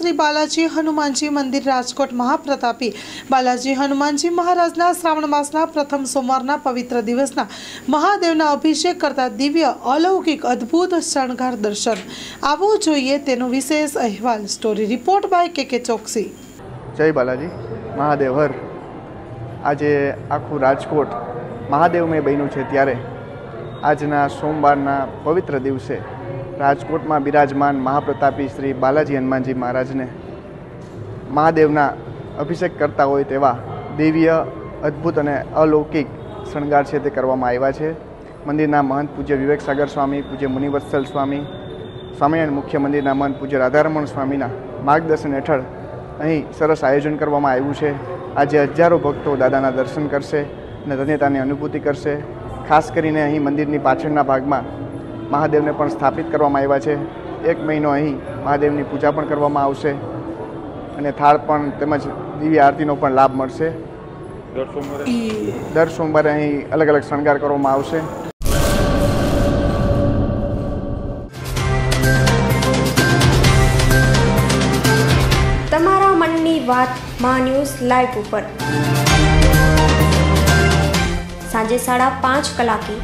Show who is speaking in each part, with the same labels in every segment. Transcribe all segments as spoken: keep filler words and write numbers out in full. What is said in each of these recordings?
Speaker 1: श्री बालाजी हनुमानजी मंदिर राजकोट महाप्रतापी बालाजी हनुमानजी महाराजना श्रावण मासना प्रथम सोमवारना पवित्र दिवसना महादेवना अभिषेक करता दिव्य अलौकिक अद्भुत शणगार दर्शन आवो जोईए तेनो विशेष अहेवाल। Story report by K K चौकसी।
Speaker 2: जय बालाजी महादेव हर। आज आखू राजकोट महादेव में बन्यु छे त्यारे आजना सोमवारना पवित्र दिवसे राजकोट में बिराजमान महाप्रतापी श्री बालाजी हनुमानजी महाराज ने महादेवना अभिषेक करता होय तेवा दिव्य अद्भुत और अलौकिक शणगार है करवामां आव्या छे। मंदिरना महंत पूज्य विवेक सागर स्वामी, पूज्य मुनिवत्सल स्वामी, स्वामिनारायण मुख्य मंदिरना महंत पूज्य राधारमण स्वामीना मार्गदर्शन हेठळ अहीं सरस आयोजन करवामां आव्युं छे। आज हजारों भक्तों दादाना दर्शन करशे अने धन्यतानी अनुभूति करशे। खास करीने અહીં મંદિરની પાછળના ભાગમાં મહાદેવને પણ સ્થાપિત કરવામાં આવ્યા છે। એક મહિનો અહીં મહાદેવની પૂજા પણ કરવામાં આવશે અને થાળ પણ તેમજ દિવ્ય આરતીનો પણ લાભ મળશે। દર સોમવારે દર સોમવારે અહીં અલગ અલગ શણગાર કરવામાં આવશે।
Speaker 3: તમારા મનની વાત મા ન્યૂઝ લાઈવ ઉપર સાંજે સાડા પાંચ કલાકે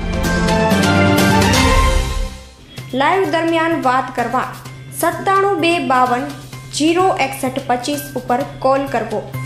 Speaker 3: લાઈવ દરમિયાન વાત કરવા સત્તાણું બે બાવન જીરો એકસઠ પચીસ ઉપર કોલ કરવો।